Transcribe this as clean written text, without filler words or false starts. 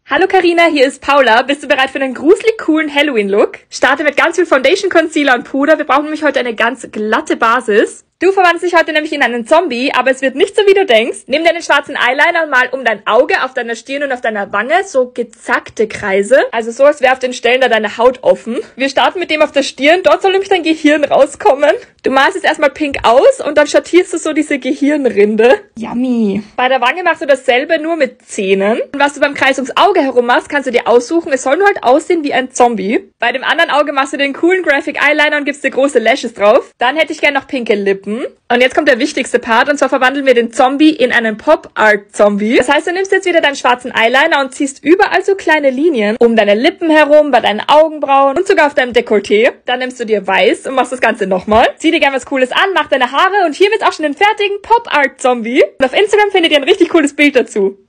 Hallo Karina, hier ist Paula. Bist du bereit für einen gruselig coolen Halloween-Look? Starte mit ganz viel Foundation, Concealer und Puder. Wir brauchen nämlich heute eine ganz glatte Basis. Du verwandelst dich heute nämlich in einen Zombie, aber es wird nicht so, wie du denkst. Nimm deinen schwarzen Eyeliner und mal um dein Auge, auf deiner Stirn und auf deiner Wange so gezackte Kreise. Also so, als wäre auf den Stellen da deine Haut offen. Wir starten mit dem auf der Stirn. Dort soll nämlich dein Gehirn rauskommen. Du malst es erstmal pink aus und dann schattierst du so diese Gehirnrinde. Yummy. Bei der Wange machst du dasselbe, nur mit Zähnen. Und was du beim Kreis ums Auge herum machst, kannst du dir aussuchen. Es soll nur halt aussehen wie ein Zombie. Bei dem anderen Auge machst du den coolen Graphic Eyeliner und gibst dir große Lashes drauf. Dann hätte ich gerne noch pinke Lippen. Und jetzt kommt der wichtigste Part, und zwar verwandeln wir den Zombie in einen Pop-Art-Zombie. Das heißt, du nimmst jetzt wieder deinen schwarzen Eyeliner und ziehst überall so kleine Linien um deine Lippen herum, bei deinen Augenbrauen und sogar auf deinem Dekolleté. Dann nimmst du dir weiß und machst das Ganze nochmal. Zieh dir gerne was Cooles an, mach deine Haare und hier wird's auch schon den fertigen Pop-Art-Zombie. Und auf Instagram findet ihr ein richtig cooles Bild dazu.